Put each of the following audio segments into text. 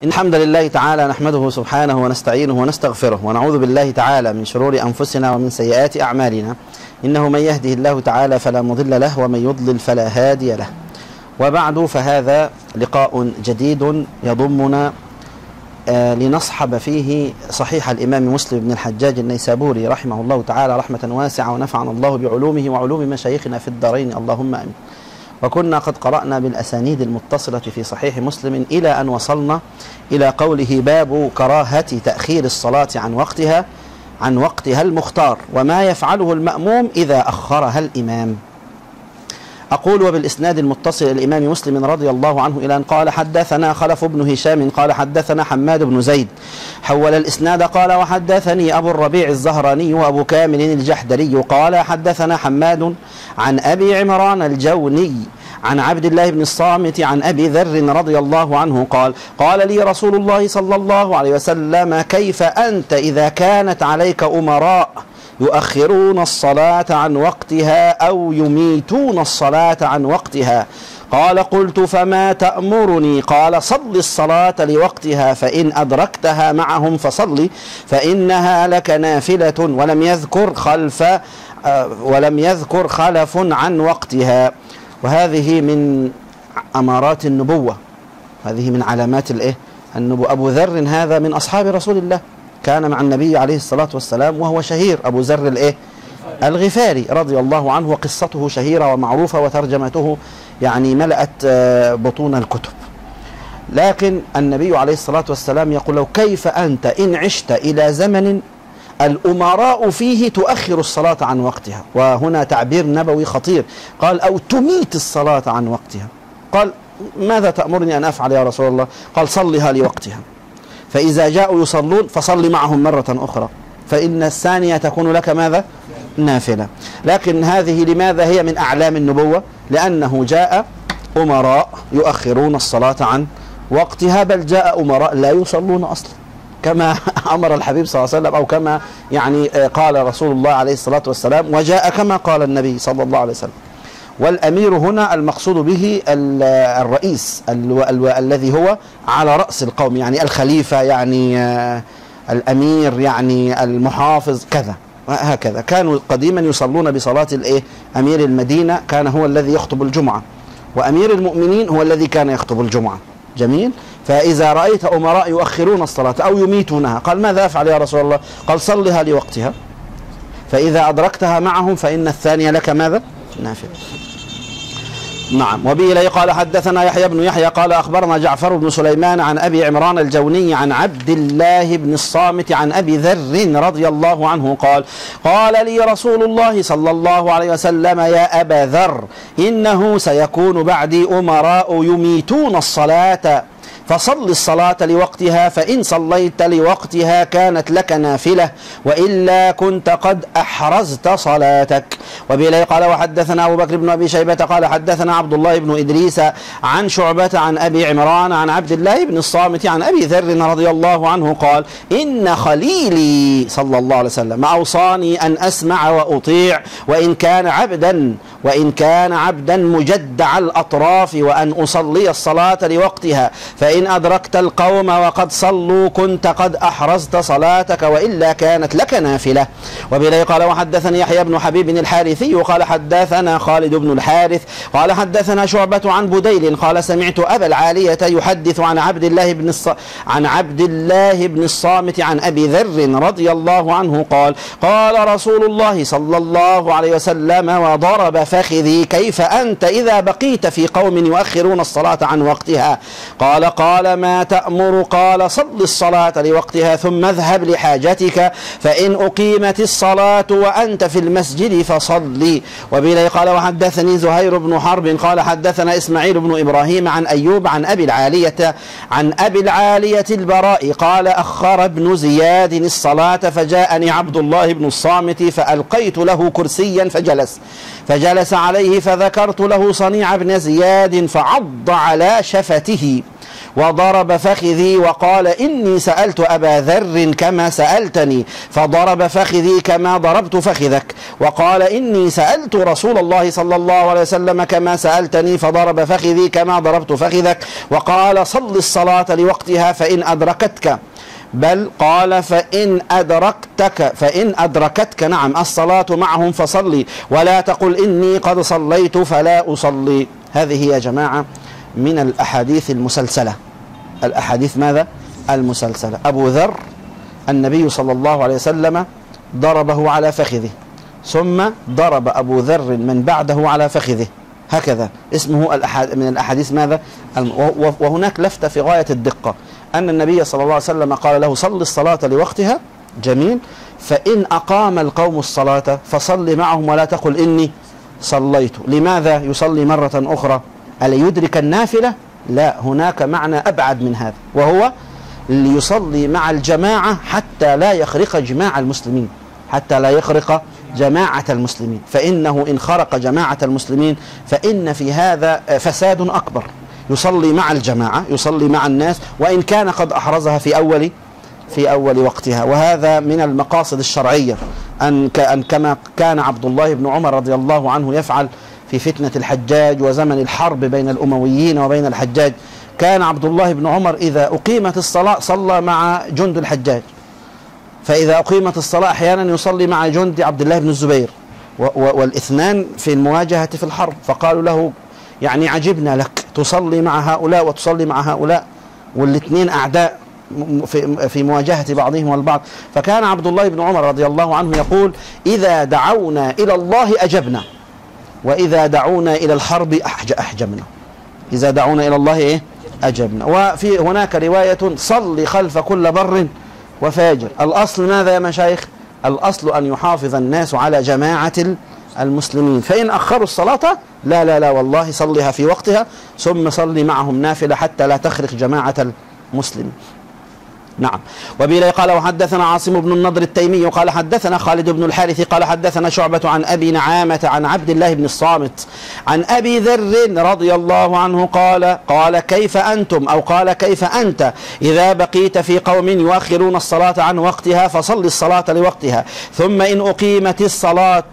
إن الحمد لله تعالى نحمده سبحانه ونستعينه ونستغفره ونعوذ بالله تعالى من شرور أنفسنا ومن سيئات أعمالنا. إنه من يهده الله تعالى فلا مضل له ومن يضلل فلا هادي له. وبعد، فهذا لقاء جديد يضمنا لنصحب فيه صحيح الإمام مسلم بن الحجاج النيسابوري رحمه الله تعالى رحمة واسعة، ونفعنا الله بعلومه وعلوم مشايخنا في الدارين اللهم آمين. وكنا قد قرأنا بالأسانيد المتصلة في صحيح مسلم إلى أن وصلنا إلى قوله: باب كراهة تأخير الصلاة عن وقتها المختار، وما يفعله المأموم إذا أخرها الإمام. أقول: وبالإسناد المتصل الإمام مسلم رضي الله عنه إلى أن قال: حدثنا خلف بن هشام قال حدثنا حماد بن زيد، حول الإسناد قال: وحدثني أبو الربيع الزهراني وأبو كامل الجحدري قال: حدثنا حماد عن أبي عمران الجوني عن عبد الله بن الصامت عن أبي ذر رضي الله عنه قال: قال لي رسول الله صلى الله عليه وسلم: كيف أنت إذا كانت عليك أمراء يؤخرون الصلاة عن وقتها أو يميتون الصلاة عن وقتها؟ قال: قلت: فما تأمرني؟ قال: صل الصلاة لوقتها، فإن أدركتها معهم فصل، فإنها لك نافلة. ولم يذكر خلف عن وقتها. وهذه من أمارات النبوة، هذه من علامات النبوة. أبو ذر هذا من أصحاب رسول الله، كان مع النبي عليه الصلاة والسلام، وهو شهير، أبو ذر الغفاري رضي الله عنه، وقصته شهيرة ومعروفة، وترجمته يعني ملأت بطون الكتب. لكن النبي عليه الصلاة والسلام يقول له: كيف أنت إن عشت إلى زمن الأمراء فيه تؤخر الصلاة عن وقتها؟ وهنا تعبير نبوي خطير، قال: أو تميت الصلاة عن وقتها. قال: ماذا تأمرني أن أفعل يا رسول الله؟ قال: صلها لوقتها، فإذا جاءوا يصلون فصل معهم مرة أخرى، فإن الثانية تكون لك ماذا؟ نافلة. لكن هذه لماذا هي من أعلام النبوة؟ لأنه جاء أمراء يؤخرون الصلاة عن وقتها، بل جاء أمراء لا يصلون أصلا، كما أمر الحبيب صلى الله عليه وسلم، أو كما يعني قال رسول الله عليه الصلاة والسلام، وجاء كما قال النبي صلى الله عليه وسلم. والأمير هنا المقصود به الرئيس الذي هو على رأس القوم، يعني الخليفة، يعني الأمير، يعني المحافظ، كذا هكذا. كانوا قديما يصلون بصلاة أمير المدينة، كان هو الذي يخطب الجمعة، وأمير المؤمنين هو الذي كان يخطب الجمعة. جميل. فإذا رأيت أمراء يؤخرون الصلاة أو يميتونها، قال: ماذا أفعل يا رسول الله؟ قال: صلها لوقتها، فإذا أدركتها معهم فإن الثانية لك ماذا؟ نافلة. نعم. وبه إليه قال: حدثنا يحيى بن يحيى قال: أخبرنا جعفر بن سليمان عن أبي عمران الجوني عن عبد الله بن الصامت عن أبي ذر رضي الله عنه قال: قال لي رسول الله صلى الله عليه وسلم: يا أبا ذر، إنه سيكون بعدي أمراء يميتون الصلاة، فصل الصلاة لوقتها، فإن صليت لوقتها كانت لك نافلة، وإلا كنت قد أحرزت صلاتك. وبإليه قال: وحدثنا أبو بكر بن أبي شيبة قال: حدثنا عبد الله بن إدريس عن شعبة عن أبي عمران عن عبد الله بن الصامت عن أبي ذر رضي الله عنه قال: إن خليلي صلى الله عليه وسلم أوصاني أن أسمع وأطيع، وإن كان عبدا مجدع الأطراف، وأن أصلي الصلاة لوقتها، فإن أدركت القوم وقد صلوا كنت قد أحرزت صلاتك، وإلا كانت لك نافلة. وبإليه قال: وحدثني يحيى بن حبيب الحارثي قال: حدثنا خالد بن الحارث قال: حدثنا شعبة عن بديل قال: سمعت أبا العالية يحدث عن عبد الله بن الصامت عن أبي ذر رضي الله عنه قال: قال رسول الله صلى الله عليه وسلم وضرب فخذي: كيف أنت إذا بقيت في قوم يؤخرون الصلاة عن وقتها؟ قال: ما تأمر؟ قال: صل الصلاة لوقتها، ثم اذهب لحاجتك، فإن أقيمت الصلاة وأنت في المسجد فصلي. وبإليه قال: وحدثني زهير بن حرب قال: حدثنا إسماعيل بن إبراهيم عن أيوب عن أبي العالية البراء قال: أخر ابن زياد الصلاة، فجاءني عبد الله بن الصامت، فألقيت له كرسيا فجلس عليه، فذكرت له صنيع ابن زياد، فعض على شفته، وضرب فخذي وقال إني سألت أبا ذر كما سألتني فضرب فخذي كما ضربت فخذك، وقال إني سألت رسول الله صلى الله عليه وسلم كما سألتني فضرب فخذي كما ضربت فخذك، وقال صل الصلاة لوقتها فإن أدركتك، بل قال فإن أدركتك نعم الصلاة معهم فصلي، ولا تقل إني قد صليت فلا أصلي. هذه يا جماعة من الأحاديث المسلسلة. الأحاديث ماذا؟ المسلسلة. أبو ذر النبي صلى الله عليه وسلم ضربه على فخذه، ثم ضرب أبو ذر من بعده على فخذه، هكذا اسمه من الأحاديث ماذا؟ وهناك لفتة في غاية الدقة أن النبي صلى الله عليه وسلم قال له صل الصلاة لوقتها، جميل، فإن أقام القوم الصلاة فصل معهم ولا تقل إني صليت. لماذا يصلي مرة أخرى؟ ألا يدرك النافلة؟ لا، هناك معنى أبعد من هذا، وهو ليصلي مع الجماعة حتى لا يخرق جماع المسلمين، حتى لا يخرق جماعة المسلمين، فإنه إن خرق جماعة المسلمين فإن في هذا فساد أكبر. يصلي مع الجماعة، يصلي مع الناس، وإن كان قد أحرزها في أول وقتها. وهذا من المقاصد الشرعية، أن كما كان عبد الله بن عمر رضي الله عنه يفعل في فتنة الحجاج وزمن الحرب بين الأمويين وبين الحجاج. كان عبد الله بن عمر إذا أقيمت الصلاة صلى مع جند الحجاج، فإذا أقيمت الصلاة أحيانا يصلي مع جند عبد الله بن الزبير، والاثنان في المواجهة في الحرب، فقالوا له يعني عجبنا لك تصلي مع هؤلاء وتصلي مع هؤلاء، والاثنين أعداء في مواجهة بعضهم البعض. فكان عبد الله بن عمر رضي الله عنه يقول إذا دعونا إلى الله أجبنا، وإذا دعونا إلى الحرب أحجمنا. إذا دعونا إلى الله إيه؟ أجبنا. وفي هناك رواية صلي خلف كل بر وفاجر. الأصل ماذا يا مشايخ؟ الأصل أن يحافظ الناس على جماعة المسلمين، فإن أخروا الصلاة لا لا لا والله صليها في وقتها، ثم صلي معهم نافلة حتى لا تخرق جماعة المسلمين. نعم. وبه قال وحدثنا عاصم بن النضر التيمي قال حدثنا خالد بن الحارث قال حدثنا شعبة عن أبي نعامة عن عبد الله بن الصامت عن أبي ذر رضي الله عنه قال كيف أنتم أو قال كيف أنت إذا بقيت في قوم يؤخرون الصلاة عن وقتها فصل الصلاة لوقتها، ثم إن أقيمت الصلاة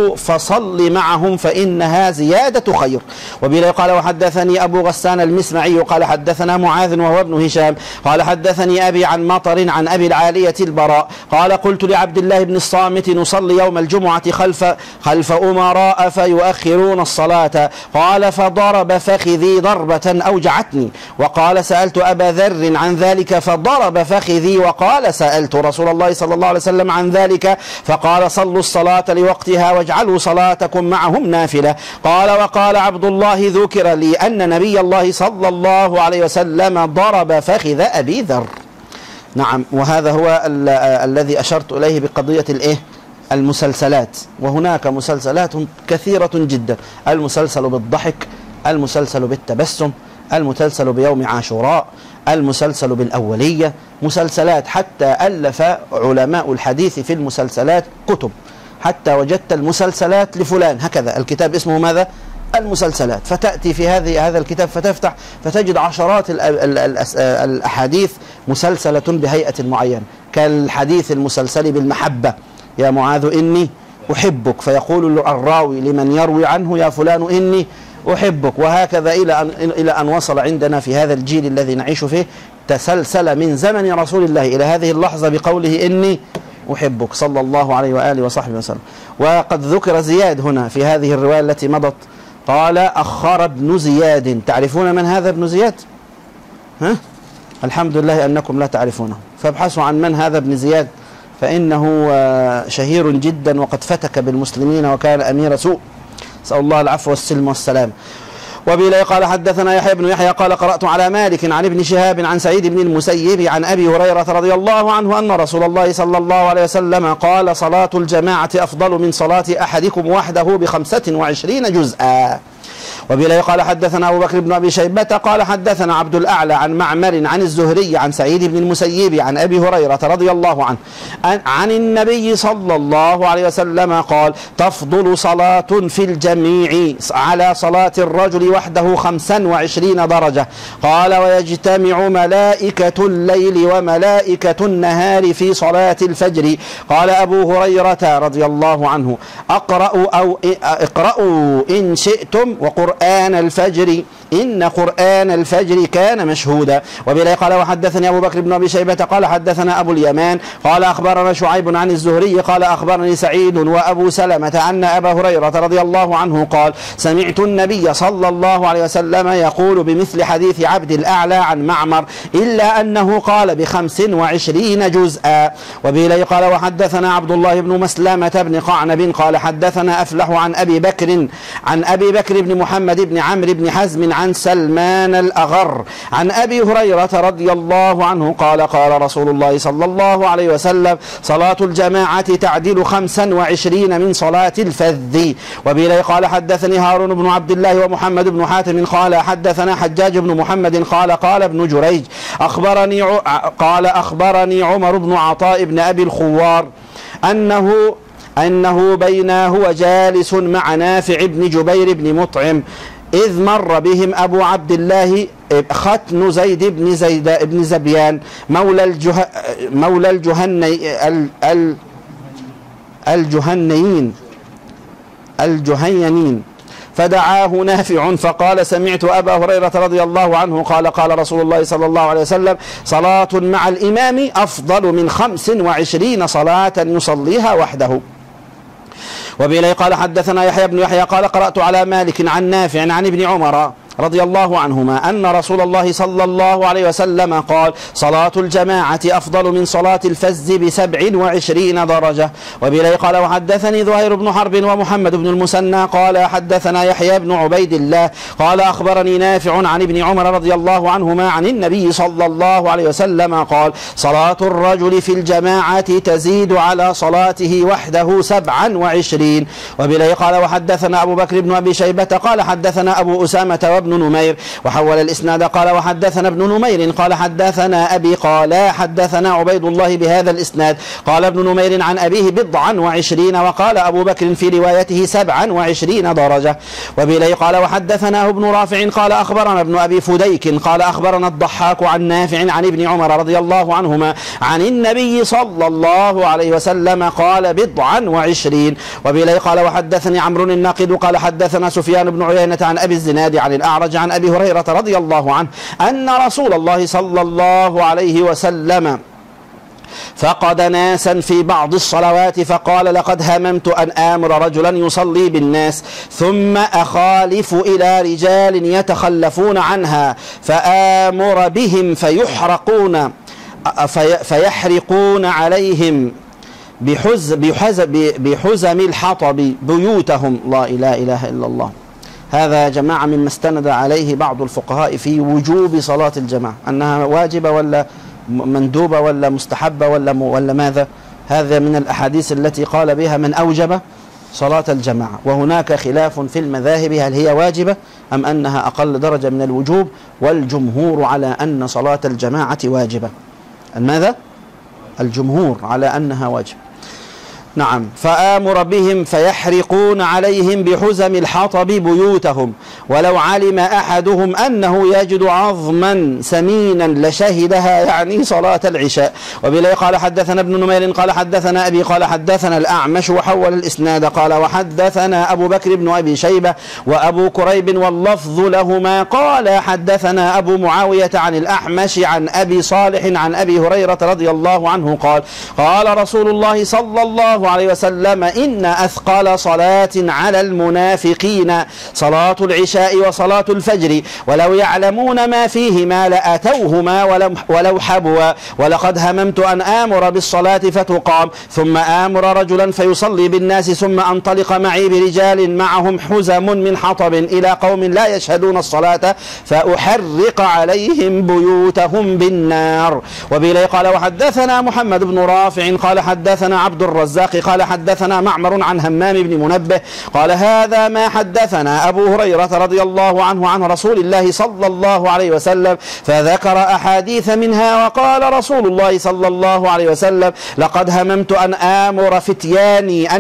فصل معهم فإنها زيادة خير. وبه قال وحدثني أبو غسان المسمعي قال حدثنا معاذ وهو ابن هشام قال حدثني أبي عن مطر عن أبي العالية البراء قال قلت لعبد الله بن الصامت نصلي يوم الجمعة خلف أمراء فيؤخرون الصلاة، قال فضرب فخذي ضربة أوجعتني، وقال سألت أبا ذر عن ذلك فضرب فخذي، وقال سألت رسول الله صلى الله عليه وسلم عن ذلك فقال صلوا الصلاة لوقتها واجعلوا صلاتكم معهم نافلة. قال وقال عبد الله ذكر لي أن نبي الله صلى الله عليه وسلم ضرب فخذ أبي ذر. نعم. وهذا هو الذي أشرت إليه بقضية المسلسلات، وهناك مسلسلات كثيرة جدا، المسلسل بالضحك، المسلسل بالتبسم، المسلسل بيوم عاشوراء، المسلسل بالأولية، مسلسلات حتى ألف علماء الحديث في المسلسلات كتب، حتى وجدت المسلسلات لفلان، هكذا الكتاب اسمه ماذا؟ المسلسلات. فتأتي في هذا الكتاب فتفتح فتجد عشرات الأحاديث مسلسلة بهيئة معينة، كالحديث المسلسل بالمحبة، يا معاذ إني أحبك، فيقول الراوي لمن يروي عنه يا فلان إني أحبك، وهكذا إلى أن وصل عندنا في هذا الجيل الذي نعيش فيه، تسلسل من زمن رسول الله إلى هذه اللحظة بقوله إني أحبك صلى الله عليه وآله وصحبه وسلم. وقد ذكر زياد هنا في هذه الرواية التي مضت، قال أخر ابن زياد. تعرفون من هذا ابن زياد؟ ها؟ الحمد لله أنكم لا تعرفونه، فابحثوا عن من هذا ابن زياد، فإنه شهير جدا وقد فتك بالمسلمين وكان أمير سوء، نسأل الله العفو والسلم والسلام. وبه قال حدثنا يحيى بن يحيى قال قرأت على مالك عن ابن شهاب عن سعيد بن المسيب عن أبي هريرة رضي الله عنه أن رسول الله صلى الله عليه وسلم قال صلاة الجماعة أفضل من صلاة أحدكم وحده ب25 جزءا. وبه قال حدثنا أبو بكر بن أبي شيبة قال حدثنا عبد الأعلى عن معمر عن الزهري عن سعيد بن المسيب عن أبي هريرة رضي الله عنه عن النبي صلى الله عليه وسلم قال: تفضل صلاة في الجميع على صلاة الرجل وحده 25 درجة. قال: ويجتمع ملائكة الليل وملائكة النهار في صلاة الفجر. قال أبو هريرة رضي الله عنه: اقرأوا إن شئتم وقرآن الفجر إن قرآن الفجر كان مشهودا. وبه قال وحدثني أبو بكر بن أبي شيبة قال حدثنا أبو اليمان قال أخبرنا شعيب عن الزهري قال أخبرني سعيد وأبو سلمة أن أبا هريرة رضي الله عنه قال: سمعت النبي صلى الله عليه وسلم يقول بمثل حديث عبد الأعلى عن معمر إلا أنه قال ب25 جزءا. وبه قال وحدثنا عبد الله بن مسلمة بن قعنب قال حدثنا أفلح عن أبي بكر بن محمد بن عمرو بن حزم عن سلمان الأغر عن أبي هريرة رضي الله عنه قال: قال رسول الله صلى الله عليه وسلم: صلاة الجماعة تعدل 25 من صلاة الفذ. وبه قال حدثني هارون بن عبد الله ومحمد بن حاتم قال حدثنا حجاج بن محمد قال ابن جريج أخبرني عمر بن عطاء بن أبي الخوار أنه بينه وجالس مع نافع بن جبير بن مطعم إذ مر بهم أبو عبد الله ختن زيد بن زبيان مولى الجهنيين فدعاه نافع فقال: سمعت أبا هريرة رضي الله عنه قال: قال رسول الله صلى الله عليه وسلم: صلاة مع الإمام أفضل من 25 صلاة يصليها وحده. وبه قال حدثنا يحيى بن يحيى قال: قرأت على مالك عن نافع عن ابن عمر رضي الله عنهما أن رسول الله صلى الله عليه وسلم قال: صلاة الجماعة أفضل من صلاة الفز ب27 درجة. وبه قال وحدثني زهير بن حرب ومحمد بن المثنى قال حدثنا يحيى بن عبيد الله قال أخبرني نافع عن ابن عمر رضي الله عنهما عن النبي صلى الله عليه وسلم قال: صلاة الرجل في الجماعة تزيد على صلاته وحده 27. وبه قال وحدثنا أبو بكر بن أبي شيبة قال حدثنا أبو أسامة وابن نمير وحول الإسناد قال وحدثنا ابن نمير قال حدثنا أبي قال حدثنا عبيد الله بهذا الإسناد قال ابن نمير عن أبيه 27 وقال أبو بكر في روايته 27 درجة. وبه قال وحدثناه ابن رافع قال أخبرنا ابن أبي فديك قال أخبرنا الضحاك عن نافع عن ابن عمر رضي الله عنهما عن النبي صلى الله عليه وسلم قال 27. وبه قال وحدثني عمرو الناقد قال حدثنا سفيان بن عيينة عن أبي الزناد عن الأعرج عن أبي هريرة رضي الله عنه أن رسول الله صلى الله عليه وسلم فقد ناسا في بعض الصلوات فقال: لقد هممت أن آمر رجلا يصلي بالناس ثم أخالف إلى رجال يتخلفون عنها فآمر بهم فيحرقون عليهم بحزم الحطب بيوتهم. لا إله إلا الله. هذا يا جماعة مما استند عليه بعض الفقهاء في وجوب صلاة الجماعة، أنها واجبة ولا مندوبة ولا مستحبة ولا ماذا. هذا من الأحاديث التي قال بها من أوجب صلاة الجماعة. وهناك خلاف في المذاهب هل هي واجبة أم أنها أقل درجة من الوجوب، والجمهور على أن صلاة الجماعة واجبة. ماذا؟ الجمهور على أنها واجبة. نعم. فآمر بهم فيحرقون عليهم بحزم الحطب بيوتهم ولو علم أحدهم أنه يجد عظما سمينا لشهدها، يعني صلاة العشاء. وبه قال حدثنا ابن نمير قال حدثنا أبي قال حدثنا الأعمش وحول الإسناد قال وحدثنا أبو بكر بن أبي شيبة وأبو كريب واللفظ لهما قال حدثنا أبو معاوية عن الأعمش عن أبي صالح عن أبي هريرة رضي الله عنه قال: قال رسول الله صلى الله عليه وسلم: إن أثقل صلاة على المنافقين صلاة العشاء وصلاة الفجر ولو يعلمون ما فيهما لأتوهما ولو حبوا. ولقد هممت أن آمر بالصلاة فتقام ثم آمر رجلا فيصلي بالناس ثم أنطلق معي برجال معهم حزم من حطب إلى قوم لا يشهدون الصلاة فأحرق عليهم بيوتهم بالنار. وبه قال وحدثنا محمد بن رافع قال حدثنا عبد الرزاق الباقي قال حدثنا معمر عن همام بن منبه قال هذا ما حدثنا أبو هريرة رضي الله عنه عن رسول الله صلى الله عليه وسلم، فذكر أحاديث منها وقال رسول الله صلى الله عليه وسلم لقد هممت أن آمر فتياني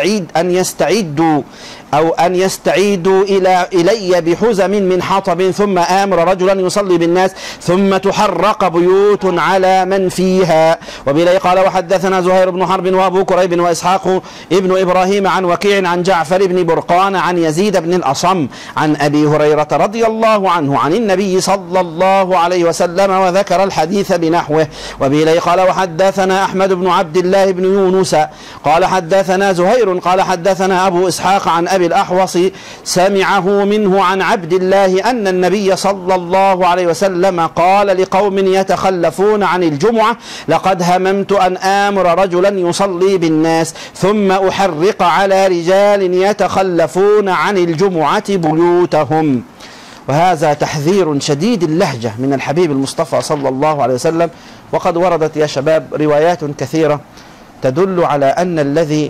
أن يستعيدوا إلي بحزم من حطب، ثم آمر رجلا يصلي بالناس، ثم تحرق بيوت على من فيها. وبلي قال وحدثنا زهير بن حرب وأبو كريب وإسحاق ابن إبراهيم عن وكيع عن جعفر بن برقان عن يزيد بن الأصم عن أبي هريرة رضي الله عنه عن النبي صلى الله عليه وسلم وذكر الحديث بنحوه. وبلي قال وحدثنا أحمد بن عبد الله بن يونس قال حدثنا زهير قال حدثنا أبو إسحاق عن أبي الأحوص سمعه منه عن عبد الله أن النبي صلى الله عليه وسلم قال لقوم يتخلفون عن الجمعة لقد هممت أن آمر رجلا يصلي بالناس ثم أحرق على رجال يتخلفون عن الجمعة بيوتهم. وهذا تحذير شديد اللهجة من الحبيب المصطفى صلى الله عليه وسلم. وقد وردت يا شباب روايات كثيرة تدل على أن الذي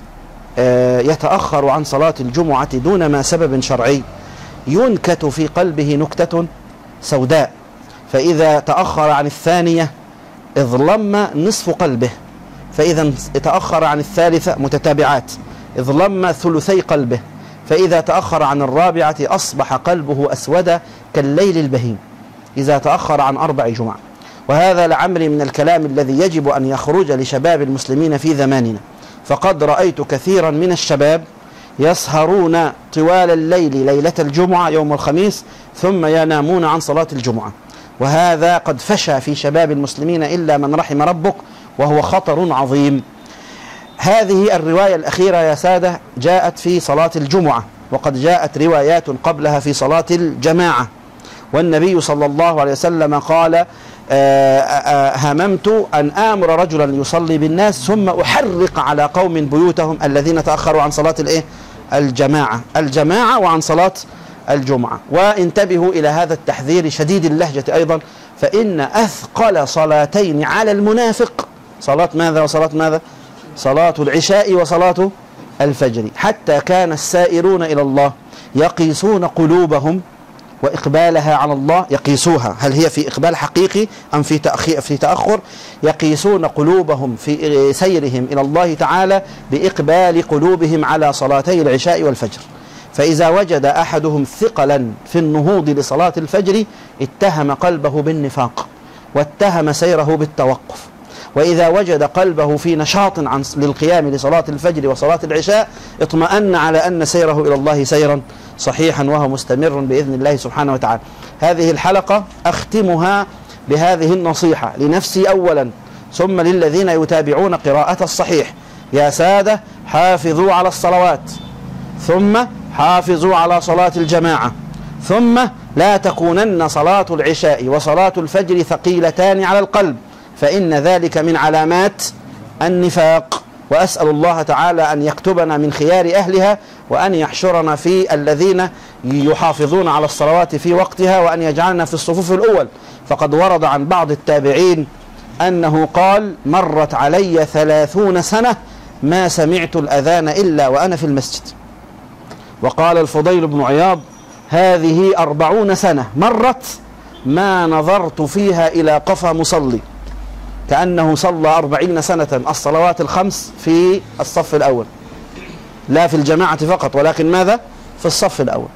يتأخر عن صلاة الجمعة دون ما سبب شرعي ينكت في قلبه نكتة سوداء، فإذا تأخر عن الثانية اظلم نصف قلبه، فإذا تأخر عن الثالثة متتابعات اظلم ثلثي قلبه، فإذا تأخر عن الرابعة أصبح قلبه أسود كالليل البهيم إذا تأخر عن 4 جمع. وهذا لعمري من الكلام الذي يجب أن يخرج لشباب المسلمين في زماننا، فقد رأيت كثيرا من الشباب يسهرون طوال الليل ليلة الجمعة يوم الخميس ثم ينامون عن صلاة الجمعة، وهذا قد فشى في شباب المسلمين إلا من رحم ربك، وهو خطر عظيم. هذه الرواية الأخيرة يا سادة جاءت في صلاة الجمعة، وقد جاءت روايات قبلها في صلاة الجماعة. والنبي صلى الله عليه وسلم قال هممت أن آمر رجلا يصلي بالناس ثم أحرق على قوم بيوتهم الذين تأخروا عن صلاة الجماعة وعن صلاة الجمعة. وانتبهوا إلى هذا التحذير شديد اللهجة أيضا، فإن أثقل صلاتين على المنافق صلاة ماذا وصلاة ماذا؟ صلاة العشاء وصلاة الفجر، حتى كان السائرون إلى الله يقيسون قلوبهم وإقبالها على الله، يقيسوها هل هي في إقبال حقيقي أم في تأخر، يقيسون قلوبهم في سيرهم إلى الله تعالى بإقبال قلوبهم على صلاتي العشاء والفجر. فإذا وجد أحدهم ثقلا في النهوض لصلاة الفجر اتهم قلبه بالنفاق واتهم سيره بالتوقف، وإذا وجد قلبه في نشاط للقيام لصلاة الفجر وصلاة العشاء اطمأن على أن سيره إلى الله سيرا صحيحا وهو مستمر بإذن الله سبحانه وتعالى. هذه الحلقة أختمها بهذه النصيحة لنفسي أولا ثم للذين يتابعون قراءة الصحيح. يا سادة حافظوا على الصلوات، ثم حافظوا على صلاة الجماعة، ثم لا تكونن صلاة العشاء وصلاة الفجر ثقيلتان على القلب، فإن ذلك من علامات النفاق. وأسأل الله تعالى أن يكتبنا من خيار أهلها، وأن يحشرنا في الذين يحافظون على الصلوات في وقتها، وأن يجعلنا في الصفوف الأول. فقد ورد عن بعض التابعين أنه قال مرت علي 30 سنة ما سمعت الأذان إلا وأنا في المسجد. وقال الفضيل بن عياض هذه 40 سنة مرت ما نظرت فيها إلى قفا مصلي، كأنه صلى 40 سنة الصلوات الخمس في الصف الأول، لا في الجماعة فقط ولكن ماذا؟ في الصف الأول.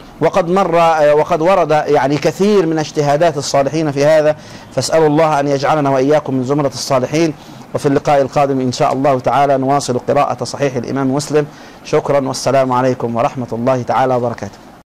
وقد ورد يعني كثير من اجتهادات الصالحين في هذا، فاسأل الله أن يجعلنا وإياكم من زمرة الصالحين. وفي اللقاء القادم إن شاء الله تعالى نواصل قراءة صحيح الإمام مسلم. شكرا والسلام عليكم ورحمة الله تعالى وبركاته.